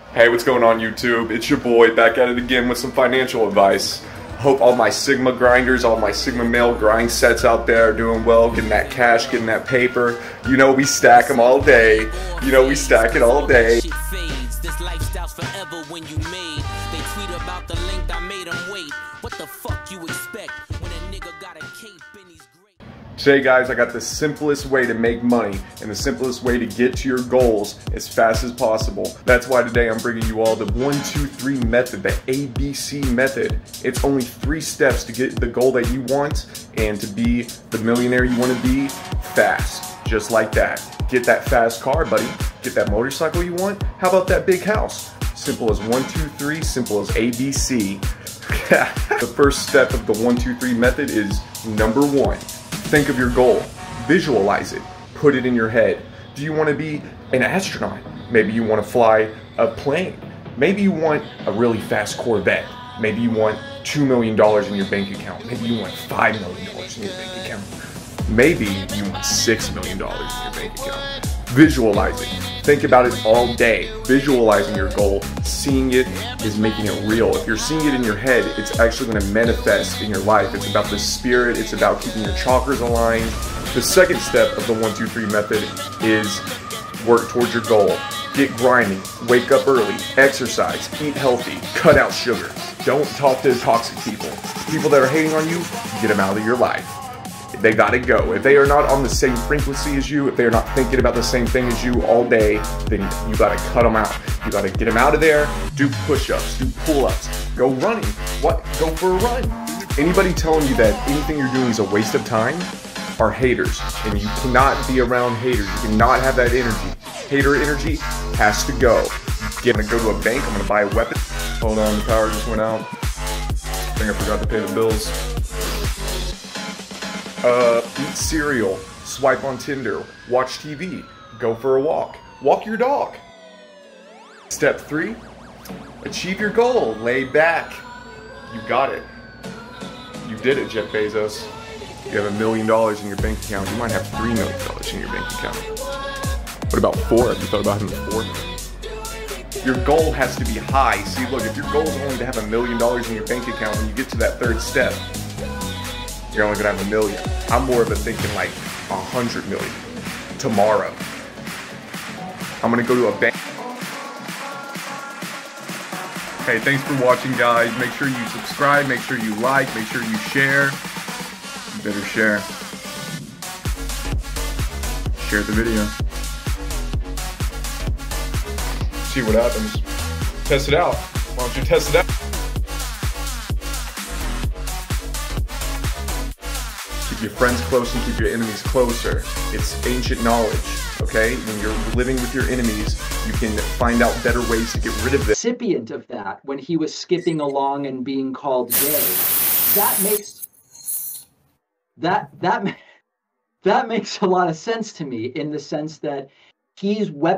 Hey, what's going on YouTube? It's your boy back at it again with some financial advice. Hope all my Sigma grinders, all my Sigma male grind sets out there are doing well, getting that cash, getting that paper. You know we stack them all day. You know we stack it all day. This lifestyle's forever when you made. They tweet about the length I made them wait. What the fuck you expect when a nigga got a cape and he's great? Today guys, I got the simplest way to make money and the simplest way to get to your goals as fast as possible. That's why today I'm bringing you all the 1-2-3 method, the ABC method. It's only 3 steps to get the goal that you want and to be the millionaire you want to be fast, just like that. Get that fast car, buddy. Get that motorcycle you want. How about that big house? Simple as 1-2-3, simple as ABC. The first step of the 1-2-3 method is number 1. Think of your goal, visualize it, put it in your head. Do you want to be an astronaut? Maybe you want to fly a plane. Maybe you want a really fast Corvette. Maybe you want $2 million in your bank account. Maybe you want $5 million in your bank account. Maybe you want $6 million in your bank account. Visualize it. Think about it all day. Visualizing your goal, seeing it is making it real. If you're seeing it in your head, it's actually going to manifest in your life. It's about the spirit. It's about keeping your chakras aligned. The second step of the 1-2-3 method is work towards your goal. Get grinding, wake up early, exercise, eat healthy, cut out sugar. Don't talk to toxic people. People that are hating on you, get them out of your life. They gotta go. If they are not on the same frequency as you, if they are not thinking about the same thing as you all day, then you gotta cut them out. You gotta get them out of there, do push-ups, do pull-ups, go running. What? Go for a run. Anybody telling you that anything you're doing is a waste of time are haters, and you cannot be around haters. You cannot have that energy. Hater energy has to go. I'm gonna go to a bank, I'm gonna buy a weapon. Hold on, the power just went out. I think I forgot to pay the bills. Eat cereal, swipe on Tinder, watch TV, go for a walk, walk your dog. Step 3, achieve your goal, lay back. You got it. You did it, Jeff Bezos. You have $1 million in your bank account. You might have $3 million in your bank account. What about 4? Have you thought about having 4? Your goal has to be high. See, look, if your goal is only to have $1 million in your bank account, when you get to that 3rd step, you're only gonna have $1 million. I'm more of a thinking like 100 million tomorrow. I'm gonna go to a bank. Okay, thanks for watching, guys. Make sure you subscribe, make sure you like, make sure you share. You better share. Share the video. See what happens. Test it out. Why don't you test it out? Keep your friends close and keep your enemies closer. It's ancient knowledge, okay? When you're living with your enemies, you can find out better ways to get rid of them. Recipient of that when he was skipping along and being called gay. That makes a lot of sense to me, in the sense that he's